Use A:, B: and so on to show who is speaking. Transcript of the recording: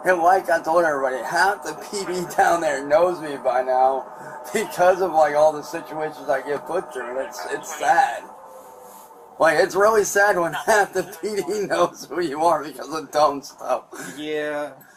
A: And like I told everybody, half the PD down there knows me by now because of like all the situations I get put through, and it's sad. Like, it's really sad when half the PD knows who you are because of dumb stuff.
B: Yeah.